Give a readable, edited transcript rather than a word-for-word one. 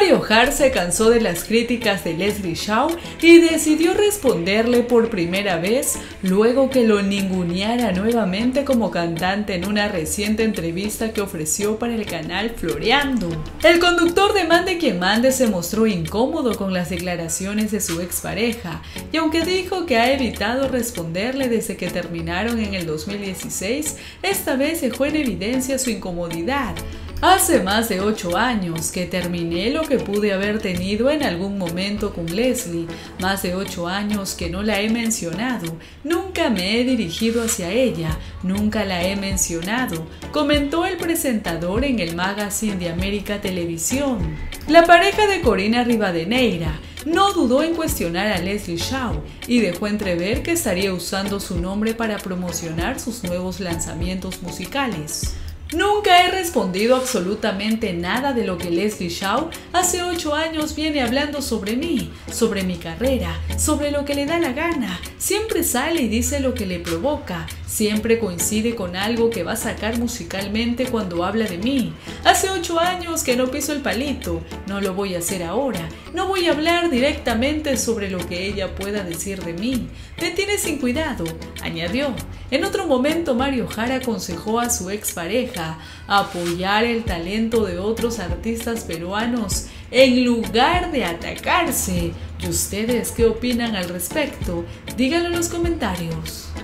Mario Hart se cansó de las críticas de Leslie Shaw y decidió responderle por primera vez luego que lo ninguneara nuevamente como cantante en una reciente entrevista que ofreció para el canal Floreando. El conductor de Mande quien mande se mostró incómodo con las declaraciones de su expareja y aunque dijo que ha evitado responderle desde que terminaron en el 2016, esta vez dejó en evidencia su incomodidad. Hace más de 8 años que terminé lo que pude haber tenido en algún momento con Leslie, más de 8 años que no la he mencionado, nunca me he dirigido hacia ella, nunca la he mencionado, comentó el presentador en el Magazine de América Televisión. La pareja de Corina Rivadeneira no dudó en cuestionar a Leslie Shaw y dejó entrever que estaría usando su nombre para promocionar sus nuevos lanzamientos musicales. Nunca he respondido absolutamente nada de lo que Leslie Shaw hace 8 años viene hablando sobre mí, sobre mi carrera, sobre lo que le da la gana. Siempre sale y dice lo que le provoca. Siempre coincide con algo que va a sacar musicalmente cuando habla de mí. Hace 8 años que no piso el palito. No lo voy a hacer ahora. No voy a hablar directamente sobre lo que ella pueda decir de mí. Me tiene sin cuidado, añadió. En otro momento, Mario Hart aconsejó a su expareja apoyar el talento de otros artistas peruanos en lugar de atacarse. ¿Y ustedes qué opinan al respecto? Díganlo en los comentarios.